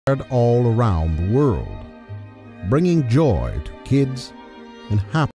all around the world, bringing joy to kids and happiness